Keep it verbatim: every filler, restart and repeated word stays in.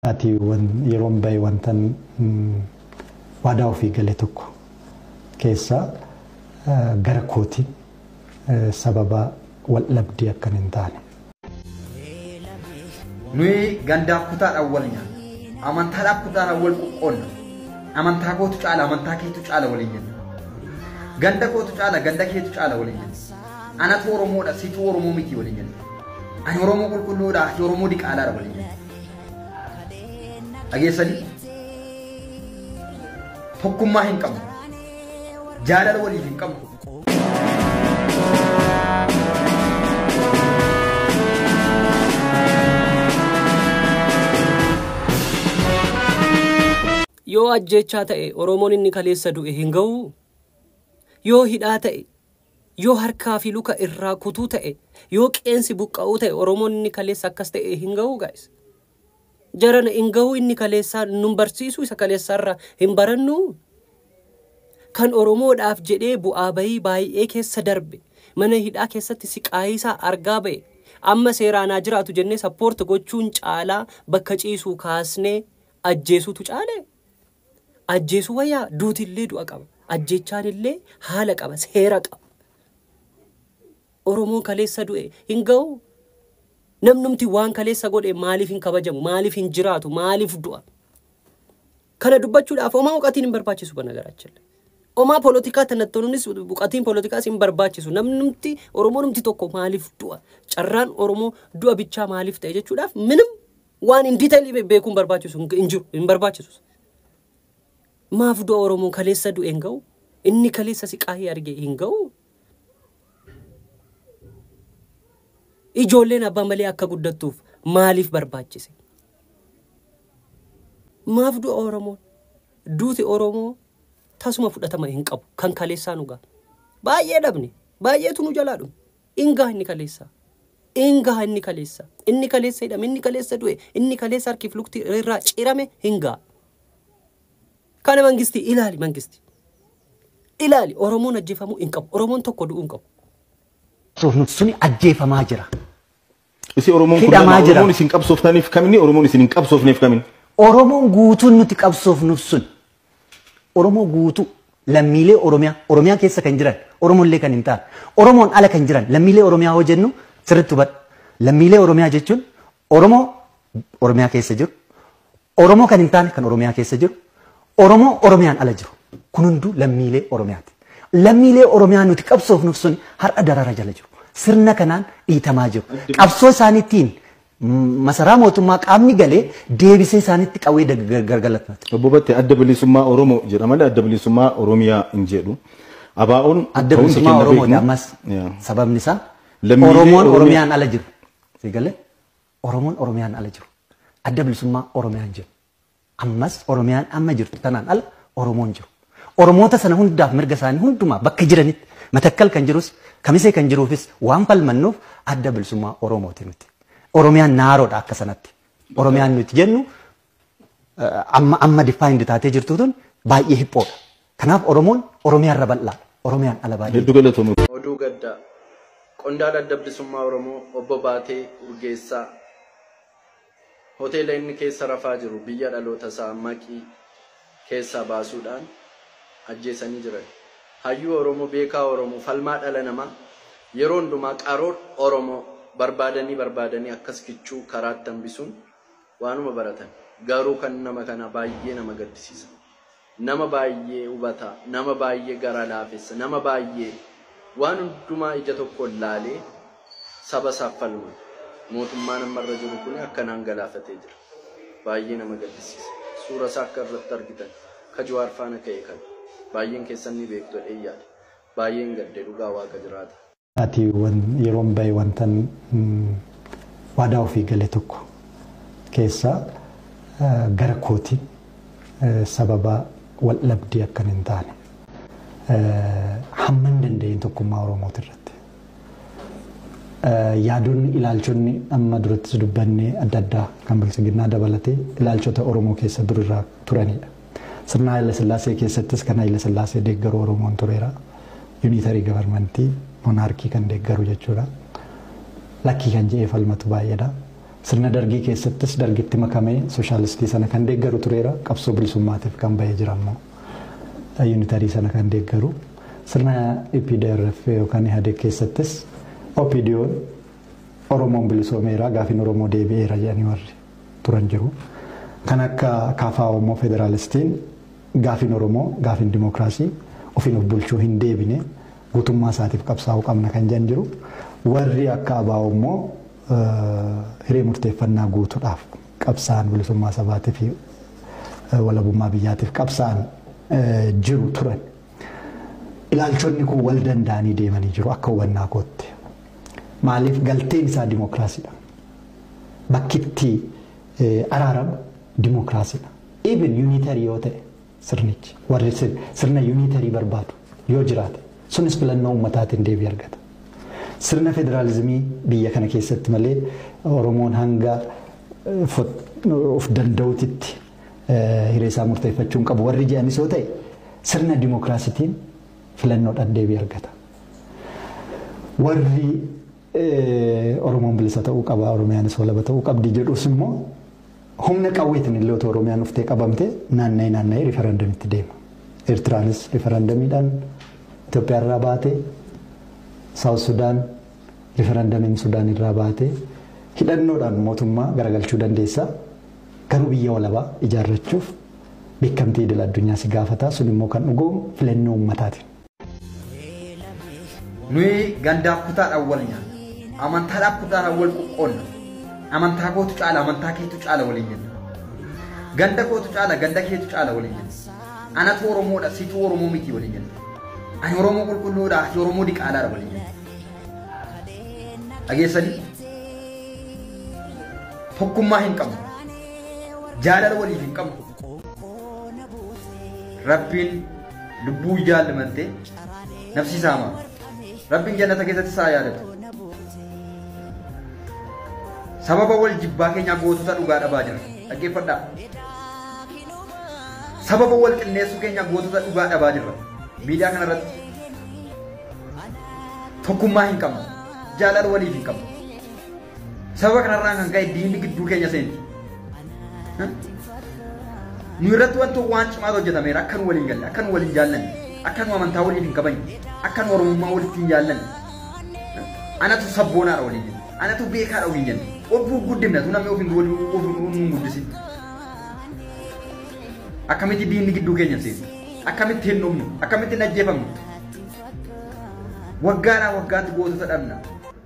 ati wan yeroon bay wantan waadaa ofii galee tokko keessa gara kootiin sababa wal dhabdee akkan hin taane. Nuyi gandaaf kutaadhaan wal nyaanna. Amantaadhaaf kutaadhaan wal qoqqoonna. Amantaa kootu caala amantaa keetu caala waliin jenna. Ganda kootu caala ganda keetu caala waliin jenna. Anatu Oromoodha situ Oromoo miti waliin jenna. Ani Oromoo qulqulluudha ati Oromoo diqaalaadha waliin jenna. Dhageessanii tokkummaa hin qabnu. Jaalala waliif hin qabnu. Yoo ajjechaa ta'e Oromoon inni kaleessa du'e hin ga'u. Yoo hidhaa ta'e, yoo harkaa fi luka irraa kutuu ta'e, yoo qeensi buqqa'uu ta'e Oromoon inni kaleessa akkas ta'e hin ga'u guys. Jarana hin ga'u inni kaleessa nun barsiisu isa kaleessarra hin barannu. Kan Oromoodhaaf jedhee bu'aa bahii baay'ee keessa darbe mana hidhaa keessatti siqaayisaa argaa ba'e amma seeraanaa jiraatu jennee sappoorti gochuun caalaa bakka ciisuu kaasnee ajjeesuutu caale. Ajjeesuu wayyaa duutillee du'a qaba. Ajjechaan illee haala qaba, seera qaba. Oromoon kaleessa du'e hin ga'u. Namnumti waan kaleessa godhe maaliif hin kabajamu, maaliif hin jiraatu, maaliif du'a. Kana dubbachuudhaaf homaa buqatiin hin barbaachisu bana garaachille. Homaa poolitikaa tanattoonnis buqatiin poolitikaas hin barbaachisu. Namnumti Oromoo numti tokko maaliif du'a. Carraan Oromoo du'a bichaa maaliif ta'e jechuudhaaf minim waan hin detailii beekuun barbaachisu hin jiru, hin barbaachisu. Maaf du'a Oromoo kaleessa du'e hin ga'u. Inni kaleessa siqaayii arge hin ga'u. Ijoolleen abbaa malee akka guddattuuf maaliif barbaachise? Maaf du'a Oromoo? Duuti Oromoo tasuma fudhatama hin qabu kan kaleessaa nu ga'a. Baay'ee dhabne, baay'eetu nu jalaa dhume. Ingaa inni kaleessa. Ingaa inni kaleessa. Inni kaleessa hidhame, inni kaleessa du'e, inni kaleessa harkiif lukti irraa cirame hin ga'a. Kana mangisti ilaali mangisti. Ilaali Oromoon ajjeefamuu hin qabu. Oromoon tokko du'uu hin qabu. Suni ajjeefamaa jira. Isi Oromoon kun Oromoon isin qabsooftaniif kamini Oromoon isin hin qabsoofneef kamini. Oromoon guutuun nuti qabsoofnuuf sun. Oromoo guutuu lammiilee Oromiyaa Oromiyaa keessa kan jiran Oromollee kan hin taane Oromoon ala kan jiran lammiilee Oromiyaa hoo jennu sirriitti hubadhu. Lammiilee Oromiyaa jechuun Oromoo Oromiyaa keessa jiru Oromoo kan hin taane kan Oromiyaa keessa jiru Oromoo Oromiyaan ala jiru kun hunduu lammiilee Oromiyaati. Lammiilee Oromiyaa nuti qabsoofnuuf sun har'a darara jala jiru. Sirna kanaan dhiitamaa jiru. Qabsoo isaaniitiin masaraa mootummaa qaamni galee deebisee isaaniitti qawwee gargalatnati. Obbo Battee adda bilisummaa Oromoo jedha malee adda bilisummaa Oromiyaa hin jedhu. Abaa'oon adda bilisummaa Oromooti ammas sababni isaa Oromoon Oromiyaan ala jiru. Sigalee Oromoon Oromiyaan ala jiru. Adda bilisummaa Oromiyaan jiru. Ammas Oromiyaan amma jirtu tanaan ala Oromoon jiru. Oromoota sana hundaaf mirga isaanii hundumaa bakka jiranitti Matakkal kan jirus Kamisee kan jiruufis waan falmannuuf adda bilisummaa Oromooti nuti. Oromiyaan naaroodha akka sanatti. Oromiyaan nuti jennu amma amma defined taatee jirtu tun baay'ee hiphoodha. Kanaaf Oromoon Oromiyaa irra bal'aa. Oromiyaan ala baay'ee. Hedduu galatoomuu. Oduu gaddaa. Qondaala adda bilisummaa Oromoo obbo Baatee Urgeessaa hoteela inni keessa rafaa jiru biyya dhaloota isaa Maqii keessaa baasuudhaan ajjeesanii jiran. Hayyuu Oromoo beekaa Oromoo falmaa dhala namaa yeroo hundumaa qaroo Oromoo barbaadanii barbaadanii akkas kichuu karaatti hambisuun waanuma baratan. Garuu kan nama kana baay'ee nama gaddisiisa. Nama baay'ee hubataa, nama baay'ee gara laafessa, nama baay'ee waan hundumaa ija tokko laalee saba isaaf falmu. Mootummaan ammarra jiru kun akkanaan galaafatee jira. Baay'ee nama gaddisiisa. Suura isaa akka irratti argitan ka Jawaar faana ka'e kan baay'een keessan ni beektu dheeyyaadha. Baay'een gaddee dhugaa waaqa jiraata. Ati yeroon bahe wantan waadaa ofii galee tokko keessa gara kootiin sababa wal dhabdee akkan hin taane hamma hin dandeenye tokkummaa Oromooti irratti. Yaadonni ilaalchonni amma duratti dubbanne adda addaa kan bilisiginnaa dabalatee ilaalchota Oromoo keessa durirraa turanidha. Sirna Haayile Sillaasee keessattis kan Haayile Sillaasee deeggaru Oromoon tureera. Unitary governmentii monarkii kan deeggaru jechuudha. Lakkii kan jedhee falmatu baay'eedha. sirna dargii keessattis dargitti makamee sooshaalistii sana kan deeggaru tureera qabsoo bilisummaatiif kan bahee jira ammoo yuunitarii sana kan deeggaru sirna E P D R F yookaan Ihadeg keessattis O P D O Oromoon bilisoomeera gaafiin Oromoo deebi'eera jedhanii warri turan jiru. Kan akka kaafaa Oromoo federaalistiin gaafiin Oromoo gaafiin dimookiraasii ofiin of bulchuu hin deebine guutummaa isaatiif qabsaa'uu qabna kan jedhan jiru. Warri akka abaa immoo hiree murteeffannaa guutuudhaaf qabsaa'an bilisummaa sabaatii fi walabummaa biyyaatiif qabsaa'an jiru turan. Ilaalchonni kun wal danda'anii deemanii jiru akka hubannaa kootti. Maaliif galteen isaa dimookiraasiidha. Bakkitti araaramu dimookiraasiidha. Even unitary yoo ta'e sirnichi warri sirna unitary barbaadu yoo jiraate sunis filannoo uummataatiin deebii argata. Sirna federaalizimii biyya kana keessatti malee Oromoon hanga of danda'utitti hiree isaa murteeffachuun qabu warri jedhanis yoo ta'e sirna dimookiraasiitiin filannoodhaan deebii argata. Warri Oromoon bilisa ta'uu qaba Oromiyaanis walaba ta'uu qabdi jedhus immoo humna qawweetiin illee otoo Oromiyaan uftee qabamte naanna'ee naanna'ee riifarandamitti deema. Eertiraanis riifarandamiidhaan Itoophiyaa irraa baate Saawus Sudaan riifarandamiin Sudaan irraa baate hidhannoodhaan mootummaa garagalchuu dandeessa. Garuu biyya walabaa ijaarrachuuf beekamtii idil addunyaa si gaafata. Sun immoo kan dhugoomu filannoo uummataati. Nuyi gandaaf kutaadhaan wal nyaanna. Amantaadhaaf kutaadhaan wal qoqqoonna. Amantaa kootu caala amantaa keetu caala waliin jenna. Ganda kootu caala ganda keetu caala waliin jenna. Anatu Oromoodha situ Oromoo miti waliin jenna. Ani Oromoo qulqulluudha ati Oromoo diqaalaadha waliin jenna. Dhageessanii tokkummaa hin qabnu. Jaalala waliif hin qabnu. Rabbiin lubbuu jaallamante nafsi isaa maa. Rabbiin jannata keessatti isaa yaadatu. Sababa wal jibbaa keenya gootota dhugaa dhabaa jira. Dhaggeeffadhaa. Sababa wal qinneessuu keenya gootota dhugaa dhabaa jira. Miidiyaa kanarratti tokkummaa hin qabnu. Jaalala waliif hin qabnu. Sababa kanarraa kan ka'e diinni gidduu keenya seenti. Nu irratti wanti waan cimaatu hojjetameera akka nu waliin galle akka nu waliin jaallanne akka nu amantaa waliif hin qabne akka nu Oromummaa walitti hin jaallanne. Anatu sabboonaadha waliin jenna. Anatu beekaadha waliin jenna. Obbo guddimna tu namni ofiin waliin ofiin guddisi. Akkamitti diinni gidduu keenya seenti. Akkamitti hin dhumnu akkamitti hin ajjeefamnu. Waggaadhaa waggaatti gootota dhabna.